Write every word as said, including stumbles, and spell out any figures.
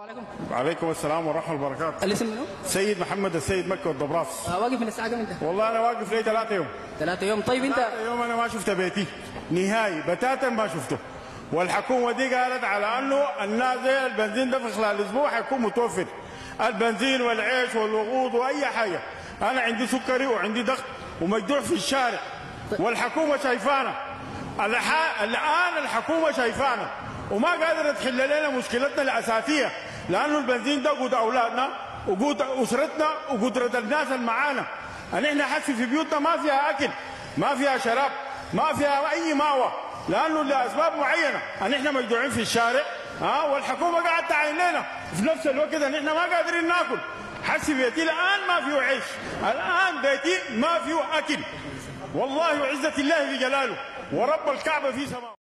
عليكم. وعليكم السلام ورحمه الله وبركاته. الاسم منو؟ سيد محمد السيد مكي والضبراس. آه واقف من الساعه كم انت؟ والله انا واقف لي ثلاثة يوم. ثلاثة يوم. طيب انت ثلاثة يوم انا ما شفت بيتي نهائي بتاتا ما شفته. والحكومه دي قالت على انه الناس زي البنزين ده في خلال اسبوع حيكون متوفر. البنزين والعيش والوقود واي حاجه. انا عندي سكري وعندي ضغط ومجدوع في الشارع. والحكومه شايفانا. الان الحكومه شايفانا وما قادره تحل لنا مشكلتنا الاساسيه، لانه البنزين ده قوت اولادنا وقوت اسرتنا وقدره الناس اللي معانا. ان احنا حسي في بيوتنا ما فيها اكل، ما فيها شراب، ما فيها اي ماوى، لانه لاسباب معينه ان احنا مجدوعين في الشارع. ها والحكومه قاعده تعين لنا في نفس الوقت ان احنا ما قادرين ناكل. حسي بيتي الان ما فيه عيش، الان بيتي ما فيه اكل. والله وعزه الله في جلاله ورب الكعبه في سماء.